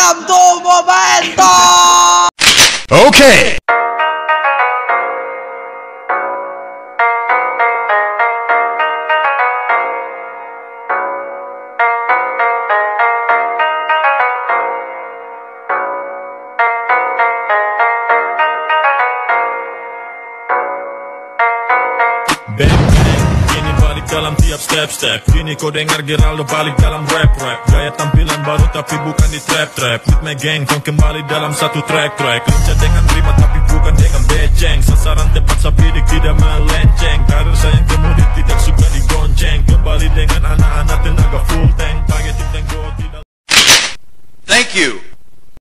Welcome to Momento. Okay. Bang bang, kini balik dalam tiap step-step. Kini kau dengar Geraldo balik dalam rap-rap. Gaya tampilan baru tapi bukan di trap-trap. With my gang, kau kembali dalam satu track-track. Lincah dengan rima tapi bukan dengan beceng. Sasaran tepat sapidik tidak melenceng. Karir sayang kemudi tidak suka digonceng. Kembali dengan anak-anak tenaga full tank. Pakai tim tank go tidak. Thank you.